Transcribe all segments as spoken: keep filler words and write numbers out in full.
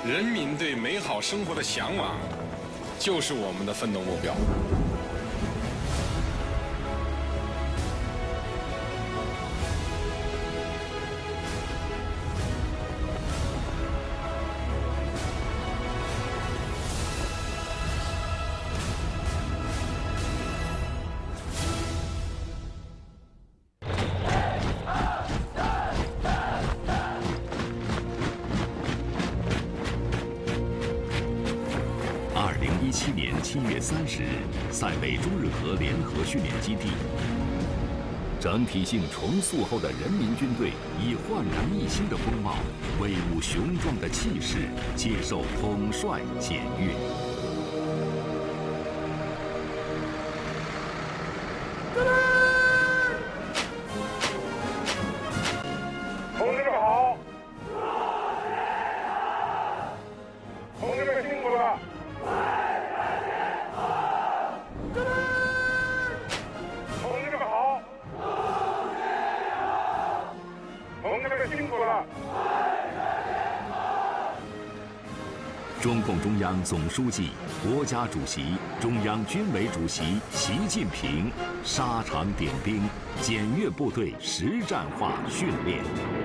人民对美好生活的向往，就是我们的奋斗目标。 一七年七月三十日，塞北中日河联合训练基地，整体性重塑后的人民军队以焕然一新的风貌、威武雄壮的气势，接受统帅检阅。 同志们好！同志们辛苦了！辛苦了！ 中共中央总书记、国家主席、中央军委主席习近平沙场点兵，检阅部队实战化训练。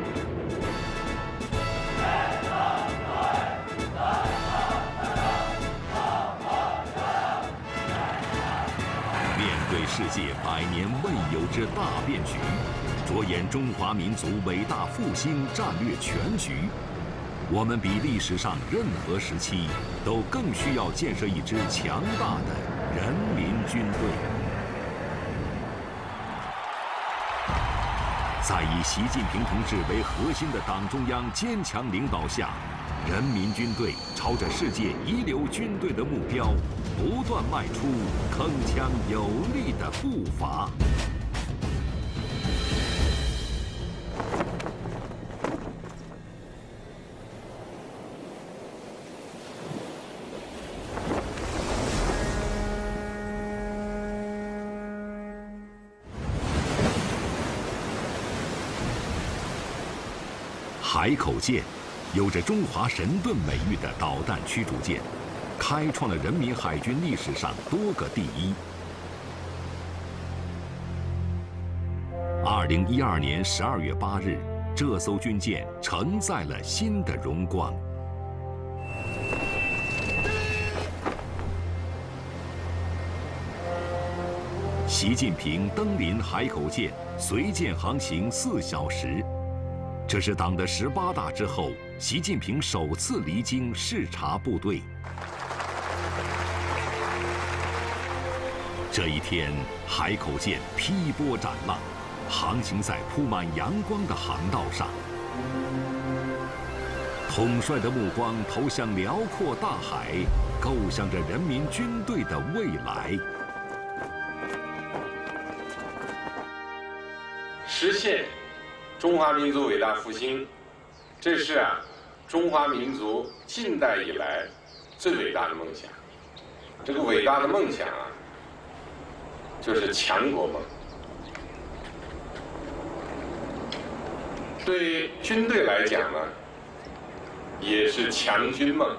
面对世界百年未有之大变局，着眼中华民族伟大复兴战略全局，我们比历史上任何时期都更需要建设一支强大的人民军队。在以习近平同志为核心的党中央坚强领导下，人民军队朝着世界一流军队的目标，不断迈出铿锵有力的步伐。海口舰，有着中华神盾美誉的导弹驱逐舰，开创了人民海军历史上多个第一。二零一二年十二月八日，这艘军舰承载了新的荣光。习近平登临海口舰，随舰航行四小时。这是党的十八大之后，习近平首次离京视察部队。这一天，海口舰劈波斩浪，航行在铺满阳光的航道上。统帅的目光投向辽阔大海，构想着人民军队的未来。 实现中华民族伟大复兴，这是啊中华民族近代以来最伟大的梦想。这个伟大的梦想啊，就是强国梦。对军队来讲呢，也是强军梦。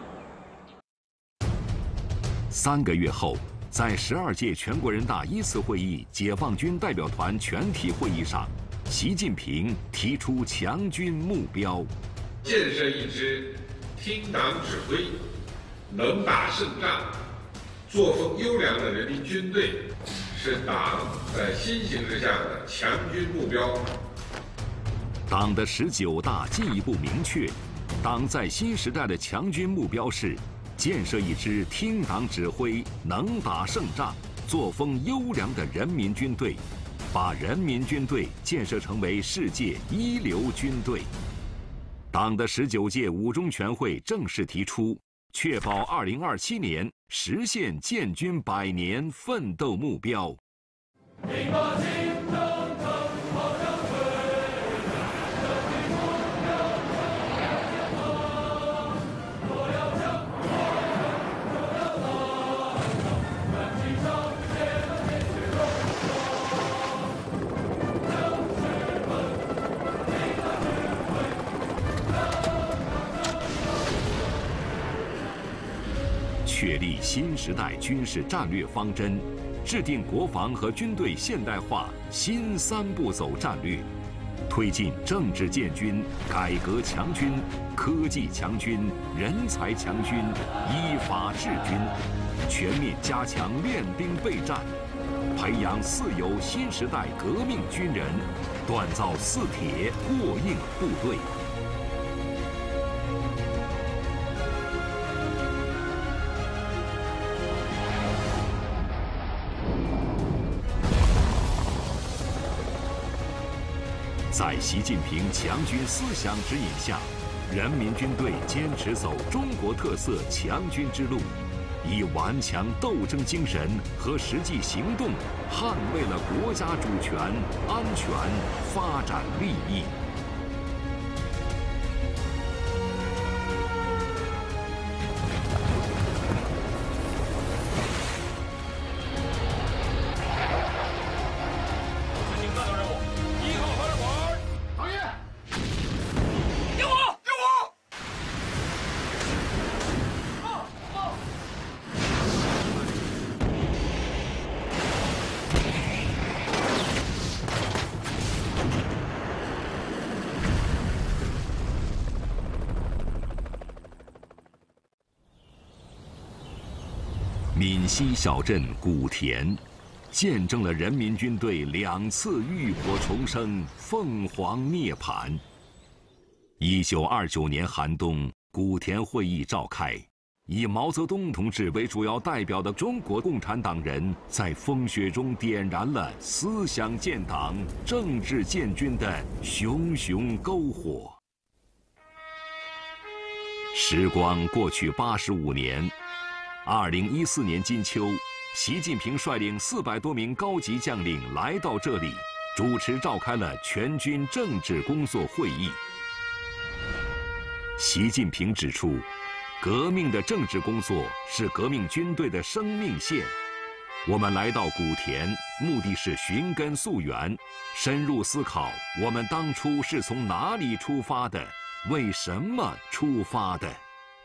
三个月后，在十二届全国人大一次会议解放军代表团全体会议上，习近平提出强军目标， 建设一支听党指挥、能打胜仗、作风优良的人民军队，是党在新形势下的强军目标。 党的十九大进一步明确，党在新时代的强军目标是建设一支听党指挥、能打胜仗、作风优良的人民军队，把人民军队建设成为世界一流军队。党的十九届五中全会正式提出，确保二零二七年实现建军百年奋斗目标。 确立新时代军事战略方针，制定国防和军队现代化新三步走战略，推进政治建军、改革强军、科技强军、人才强军、依法治军，全面加强练兵备战，培养四有新时代革命军人，锻造四铁过硬部队。在习近平强军思想指引下，人民军队坚持走中国特色强军之路，以顽强斗争精神和实际行动，捍卫了国家主权、安全、发展利益。闽西小镇古田，见证了人民军队两次浴火重生、凤凰涅槃。一九二九年寒冬，古田会议召开，以毛泽东同志为主要代表的中国共产党人，在风雪中点燃了思想建党、政治建军的熊熊篝火。时光过去八十五年。二零一四年金秋，习近平率领四百多名高级将领来到这里，主持召开了全军政治工作会议。习近平指出，革命的政治工作是革命军队的生命线。我们来到古田，目的是寻根溯源，深入思考我们当初是从哪里出发的，为什么出发的。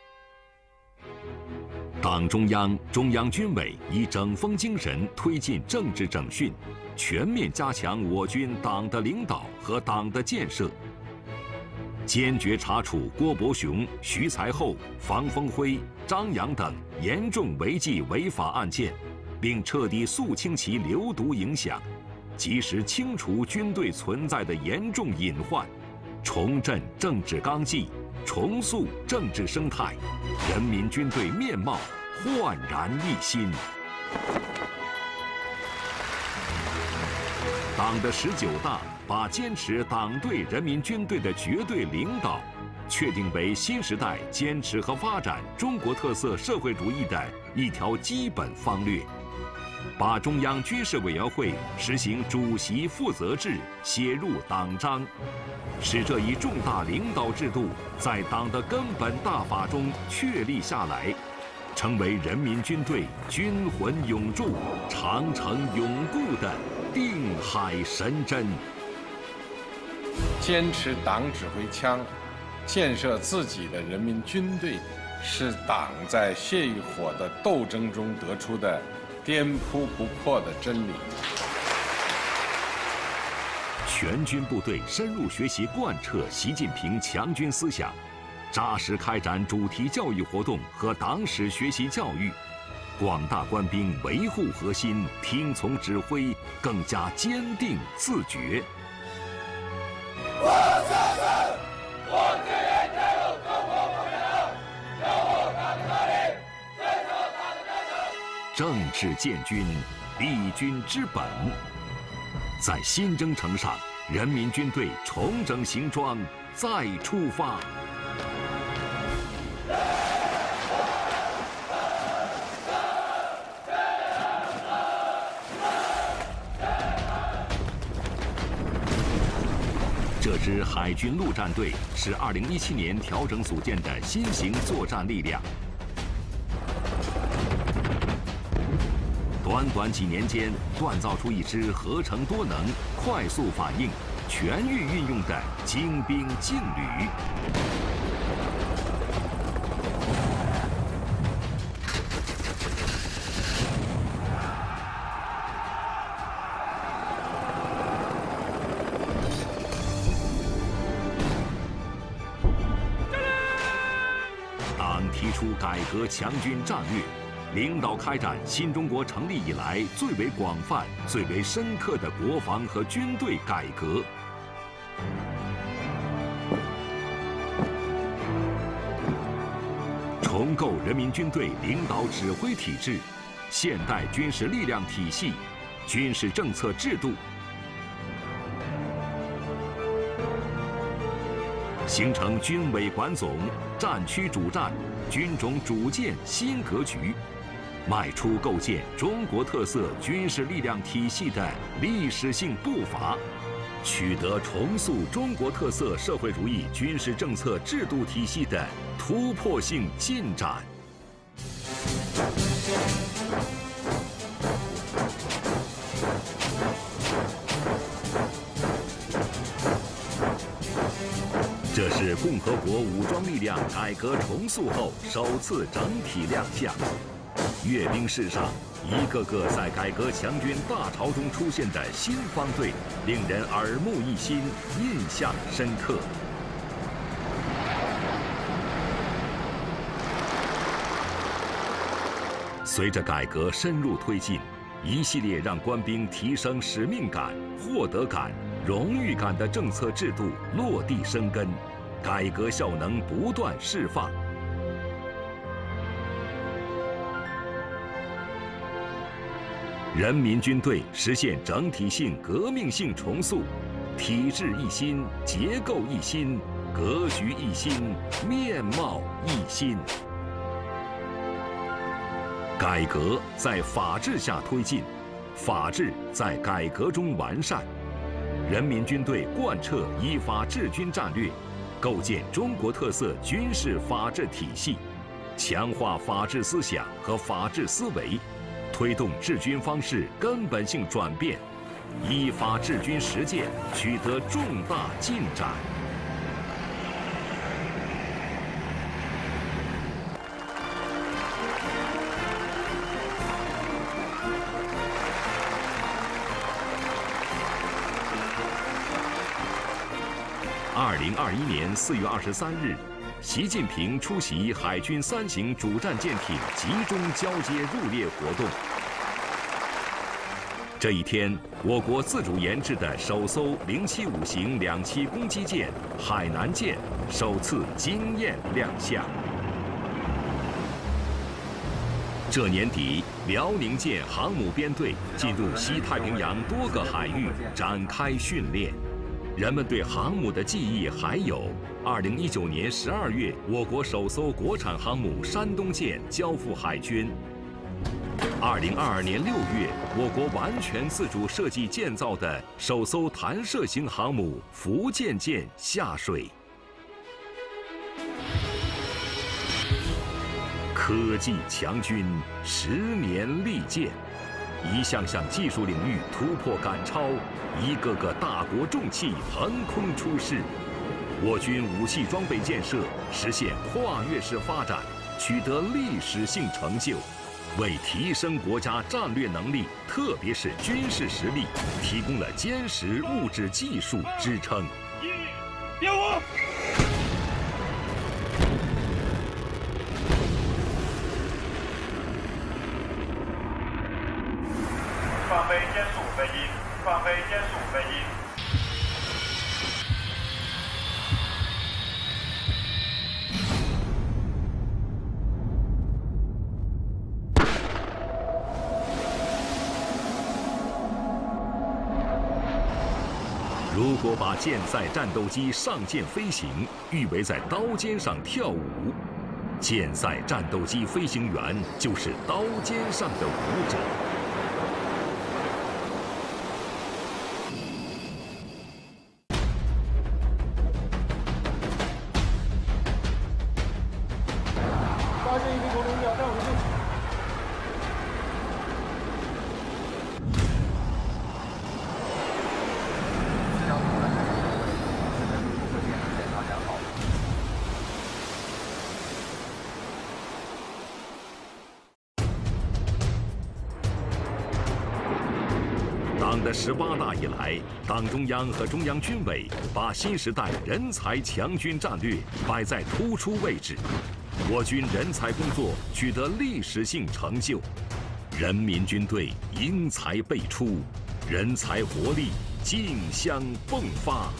党中央、中央军委以整风精神推进政治整训，全面加强我军党的领导和党的建设，坚决查处郭伯雄、徐才厚、房峰辉、张扬等严重违纪违法案件，并彻底肃清其流毒影响，及时清除军队存在的严重隐患，重振政治纲纪，重塑政治生态，人民军队面貌焕然一新。党的十九大把坚持党对人民军队的绝对领导，确定为新时代坚持和发展中国特色社会主义的一条基本方略，把中央军事委员会实行主席负责制写入党章，使这一重大领导制度在党的根本大法中确立下来，成为人民军队军魂永驻、长城永固的定海神针。 坚持党指挥枪，建设自己的人民军队，是党在血与火的斗争中得出的颠扑不破的真理。 全军部队深入学习贯彻习近平强军思想，扎实开展主题教育活动和党史学习教育，广大官兵维护核心，听从指挥，更加坚定自觉。 我相信，我自愿加入中国共产党，拥护党的纲领，遵守党的章程。 政治建军，立军之本。在新征程上，人民军队重整行装，再出发。这支海军陆战队是二零一七年调整组建的新型作战力量。短短几年间，锻造出一支合成多能、快速反应、全域运用的精兵劲旅。 提出改革强军战略，领导开展新中国成立以来最为广泛、最为深刻的国防和军队改革。重构人民军队领导指挥体制，现代军事力量体系，军事政策制度，形成军委管总、战区主战、军种主建新格局，迈出构建中国特色军事力量体系的历史性步伐，取得重塑中国特色社会主义军事政策制度体系的突破性进展。这是共和国武装力量改革重塑后首次整体亮相。阅兵式上，一个个在改革强军大潮中出现的新方队，令人耳目一新，印象深刻。随着改革深入推进，一系列让官兵提升使命感、获得感、荣誉感的政策制度落地生根，改革效能不断释放。人民军队实现整体性革命性重塑，体制一新，结构一新，格局一新，面貌一新。改革在法治下推进，法治在改革中完善。人民军队贯彻依法治军战略，构建中国特色军事法治体系，强化法治思想和法治思维，推动治军方式根本性转变，依法治军实践取得重大进展。二零二一年四月二十三日，习近平出席海军三型主战舰艇集中交接入列活动。这一天，我国自主研制的首艘零七五型两栖攻击舰“海南舰”首次惊艳亮相。这年底，辽宁舰航母编队进入西太平洋多个海域展开训练。人们对航母的记忆还有二零一九年十二月，我国首艘国产航母山东舰交付海军；二零二二年六月，我国完全自主设计建造的首艘弹射型航母福建舰下水。科技强军，十年利剑。一项项技术领域突破赶超，一个个大国重器横空出世，我军武器装备建设实现跨越式发展，取得历史性成就，为提升国家战略能力，特别是军事实力，提供了坚实物质技术支撑。 一点五。放飞歼十五飞机，放飞歼十五飞机。 如果把舰载战斗机上舰飞行誉为在刀尖上跳舞，舰载战斗机飞行员就是刀尖上的舞者。 发现一名国民鸟战武器。 党的十八大以来，党中央和中央军委把新时代人才强军战略摆在突出位置， 我军人才工作取得历史性成就，人民军队英才辈出，人才活力竞相迸发。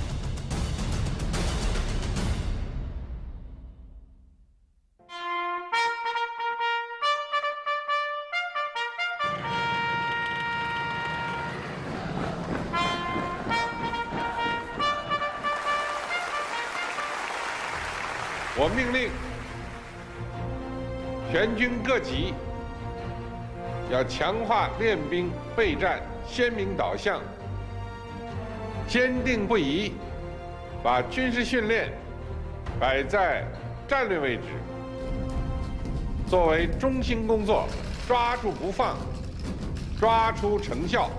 我命令全军各级要强化练兵备战鲜明导向，坚定不移把军事训练摆在战略位置，作为中心工作，抓住不放，抓出成效。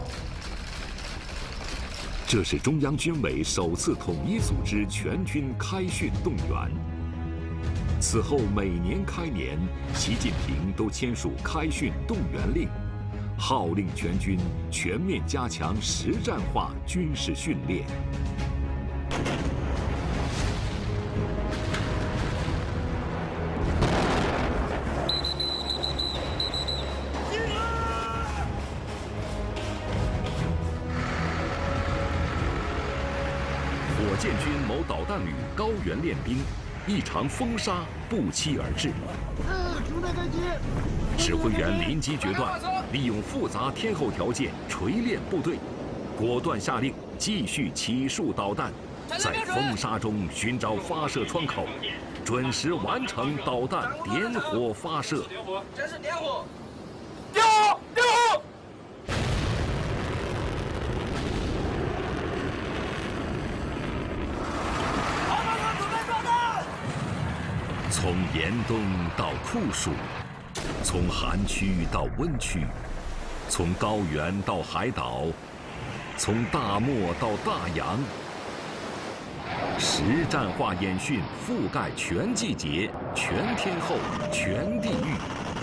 这是中央军委首次统一组织全军开训动员。此后每年开年，习近平都签署开训动员令，号令全军全面加强实战化军事训练。火箭军某导弹旅高原练兵。一场风沙不期而至，指挥员临机决断，利用复杂天候条件锤炼部队，果断下令继续起数导弹，在风沙中寻找发射窗口，准时完成导弹点火发射。 这是点火，点火，点火！ 从严冬到酷暑，从寒区到温区，从高原到海岛，从大漠到大洋，实战化演训覆盖全季节、全天候、全地域。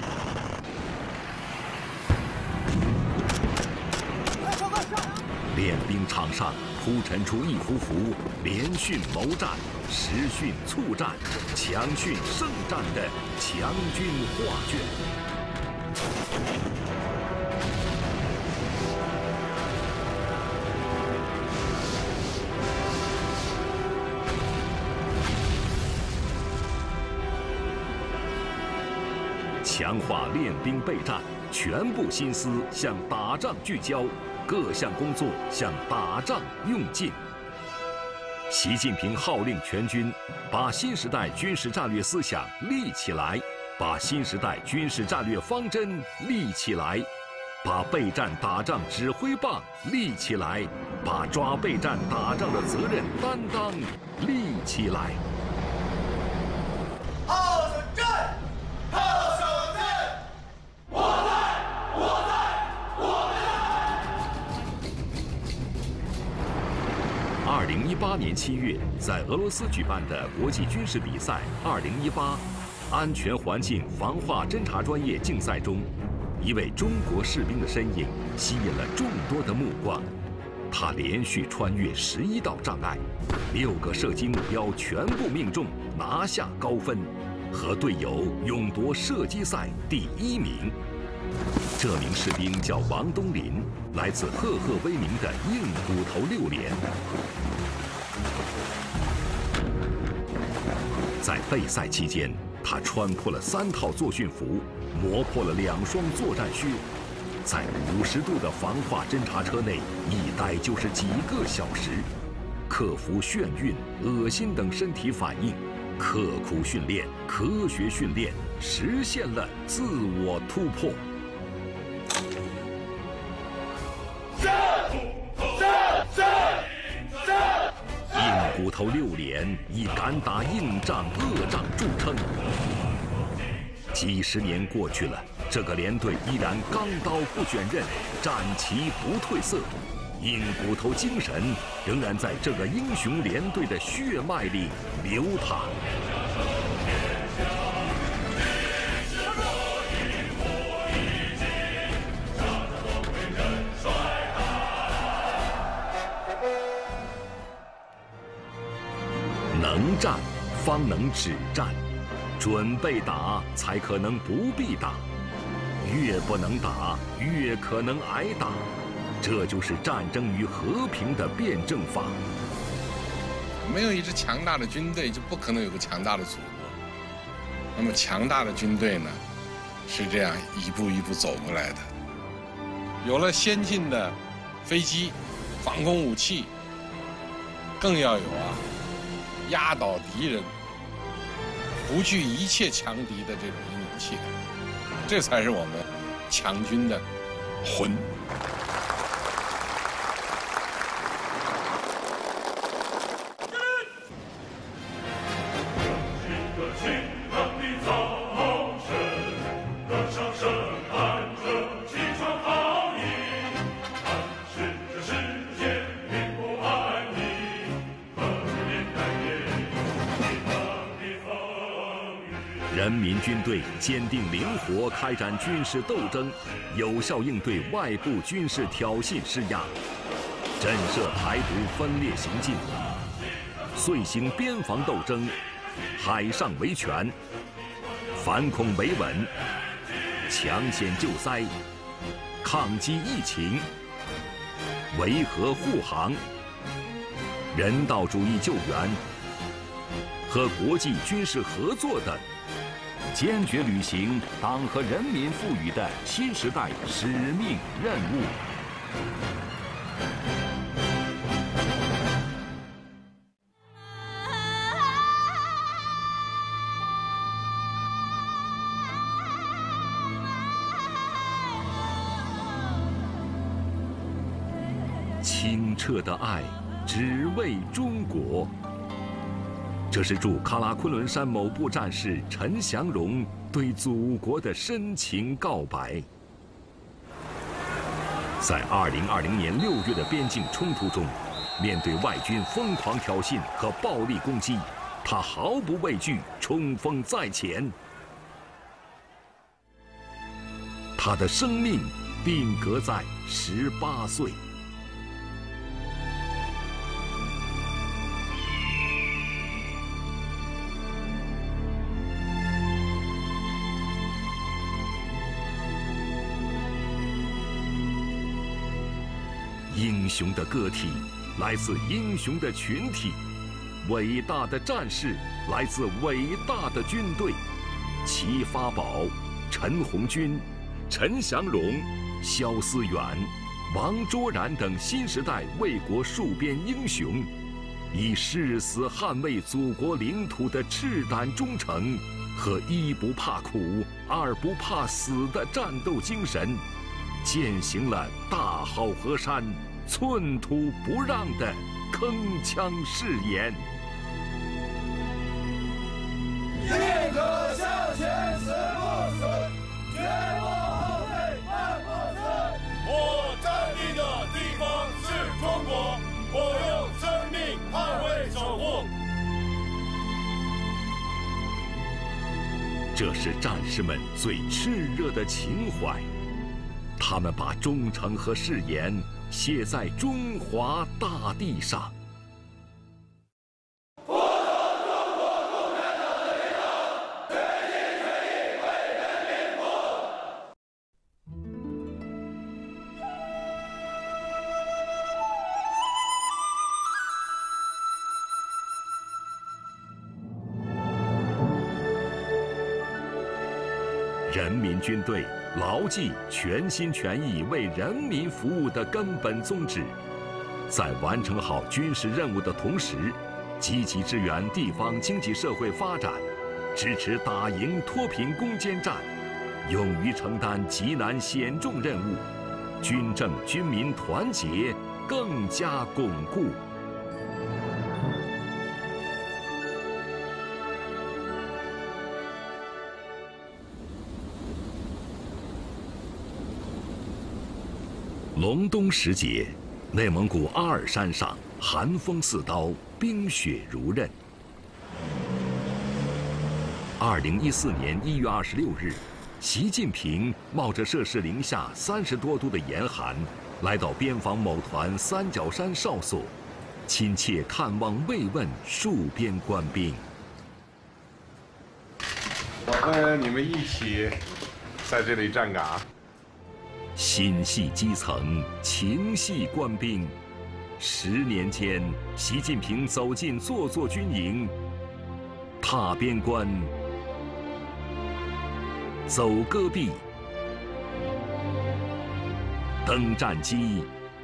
练兵场上铺陈出一幅幅连训谋战、实训促战、强训胜战的强军画卷。强化练兵备战，全部心思向打仗聚焦，各项工作向打仗用尽。习近平号令全军把新时代军事战略思想立起来，把新时代军事战略方针立起来，把备战打仗指挥棒立起来，把抓备战打仗的责任担当立起来。 号手战，号手战，我在，我在，我们在。二零一八年七月，在俄罗斯举办的国际军事比赛二零一八安全环境防化侦察专业竞赛中，一位中国士兵的身影吸引了众多的目光。他连续穿越十一道障碍，六个射击目标全部命中，拿下高分，和队友勇夺射击赛第一名。这名士兵叫王东林，来自赫赫威名的硬骨头六连。在备赛期间，他穿破了三套作训服，磨破了两双作战靴，在五十度的防化侦察车内一待就是几个小时，克服眩晕、恶心等身体反应，刻苦训练、科学训练，实现了自我突破。硬骨头六连以敢打硬仗、恶仗著称。几十年过去了，这个连队依然钢刀不卷刃，战旗不褪色，硬骨头精神仍然在这个英雄连队的血脉里流淌。能战，方能止战。 准备打才可能不必打，越不能打越可能挨打，这就是战争与和平的辩证法。 没有一支强大的军队，就不可能有个强大的祖国。那么强大的军队呢，是这样一步一步走过来的。有了先进的飞机、防空武器，更要有啊压倒敌人、不惧一切强敌的这种英勇气概，这才是我们强军的魂。 人民军队坚定灵活开展军事斗争，有效应对外部军事挑衅施压，震慑台独分裂行径，遂行边防斗争，海上维权，反恐维稳，抢险救灾，抗击疫情，维和护航，人道主义救援和国际军事合作等。坚决履行党和人民赋予的新时代使命任务。清澈的爱，只为中国。这是驻喀拉昆仑山某部战士陈祥荣对祖国的深情告白。在二零二零年六月的边境冲突中，面对外军疯狂挑衅和暴力攻击，他毫不畏惧，冲锋在前。他的生命定格在十八岁。英雄的个体来自英雄的群体，伟大的战士来自伟大的军队。齐发宝、陈红军、陈祥荣、肖思远、王卓然等新时代卫国戍边英雄，以誓死捍卫祖国领土的赤胆忠诚和一不怕苦、二不怕死的战斗精神，践行了大好河山、寸土不让的铿锵誓言。 宁可向前死不死，绝不后退半步死。我站立的地方是中国，我用生命捍卫守护。 这是战士们最炽热的情怀，他们把忠诚和誓言写在中华大地上。人民军队牢记全心全意为人民服务的根本宗旨，在完成好军事任务的同时，积极支援地方经济社会发展，支持打赢脱贫攻坚战，勇于承担极难险重任务，军政军民团结更加巩固。隆冬时节，内蒙古阿尔山上寒风似刀，冰雪如刃。二零一四年一月二十六日，习近平冒着摄氏零下三十多度的严寒，来到边防某团三角山哨所，亲切看望慰问戍边官兵。 呃，你们一起在这里站岗。 心系基层，情系官兵。十年间，习近平走进座座军营，踏边关，走戈壁，登战机，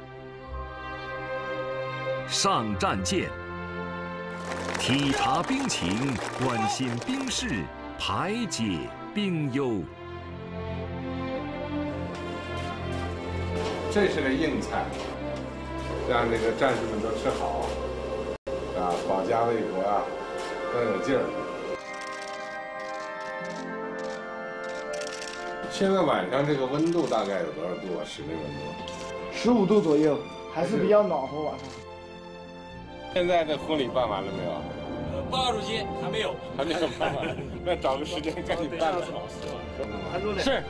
上战舰，体察兵情，关心兵事，排解兵忧。 这是个硬菜，让那个战士们都吃好，啊，保家卫国啊，更有劲儿。现在晚上这个温度大概有多少度啊？室内温度？ 十五度左右，还是比较暖和晚上。 现在这婚礼办完了没有？ 呃，报告主席，还没有， 还没有办完，那找个时间赶紧办了。 是。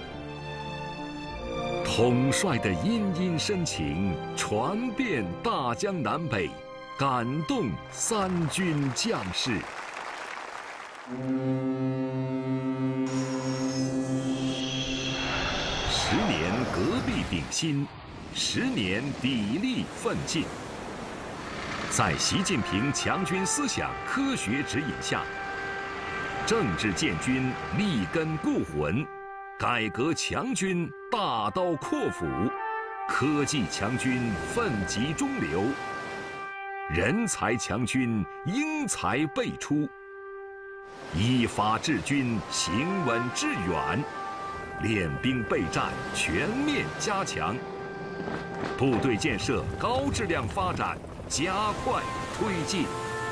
统帅的殷殷深情传遍大江南北，感动三军将士。十年革弊鼎新，十年砥砺奋进。在习近平强军思想科学指引下，政治建军立根固魂，改革强军大刀阔斧，科技强军奋楫中流，人才强军英才辈出，依法治军行稳致远，练兵备战全面加强，部队建设高质量发展加快推进。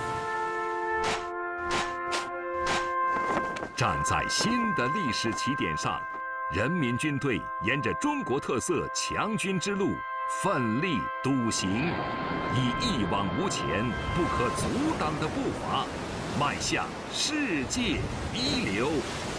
站在新的历史起点上，人民军队沿着中国特色强军之路奋力笃行，以一往无前、不可阻挡的步伐，迈向世界一流。